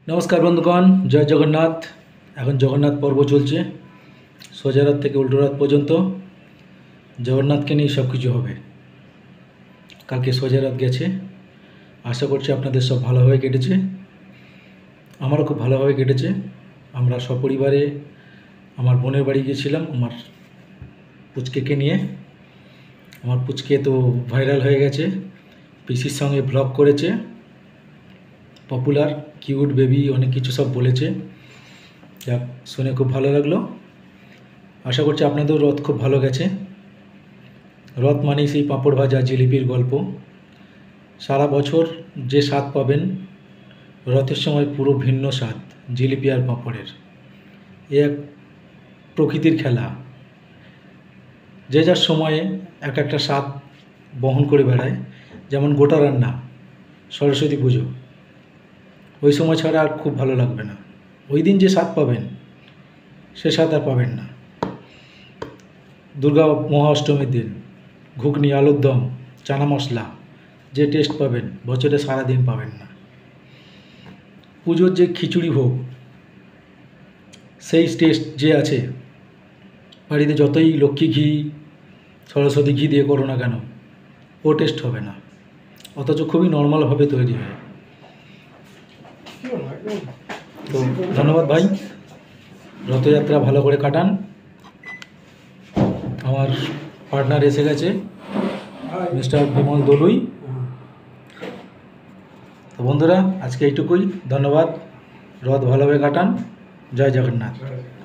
নমস্কার বন্ধুগণ, জয় জগন্নাথ। এখন জগন্নাথ পর্ব চলছে, সোজা রাত থেকে উল্টো রাত পর্যন্ত জগন্নাথকে নিয়ে সব কিছু হবে। কালকে সোজা রাত গেছে, আশা করছি আপনাদের সব ভালোভাবে কেটেছে। আমারও খুব ভালোভাবে কেটেছে। আমরা সপরিবারে আমার বোনের বাড়ি গিয়েছিলাম আমার পুচকেকে নিয়ে। আমার পুচকে তো ভাইরাল হয়ে গেছে, পিসির সঙ্গে ব্লগ করেছে, পপুলার কিউট বেবি অনেক কিছু সব বলেছে। যাক, শুনে খুব ভালো লাগলো। আশা করছি আপনাদের রথ খুব ভালো গেছে। রথ মানেই সেই পাঁপড় ভাজা জিলিপির গল্প। সারা বছর যে স্বাদ পাবেন, রথের সময় পুরো ভিন্ন স্বাদ জিলিপি আর পাঁপড়ের। এ এক প্রকৃতির খেলা, যে যার সময়ে এক একটা স্বাদ বহন করে বেড়ায়। যেমন গোটা রান্না, সরস্বতী পুজো, ওই সময় ছাড়া আর খুব ভালো লাগবে না। ওই দিন যে স্বাদ পাবেন সে স্বাদ আর পাবেন না। দুর্গা মহা অষ্টমীর দিন ঘুগনি, আলুর দম, চানা মশলা, যে টেস্ট পাবেন বছরে সারাদিন পাবেন না। পুজোর যে খিচুড়ি ভোগ, সেই টেস্ট যে আছে বাড়িতে যতই লক্ষ্মী ঘি, সরস্বতী ঘি দিয়ে করো না কেন, ও টেস্ট হবে না। অথচ খুবই নর্মালভাবে তৈরি হয়। তো ধন্যবাদ ভাই, রথযাত্রা ভালো করে কাটান। আমার পার্টনার এসে গেছে, মিস্টার বিমল দলুই। তো বন্ধুরা, আজকে এইটুকুই। ধন্যবাদ। রথ ভালোভাবে কাটান। জয় জগন্নাথ।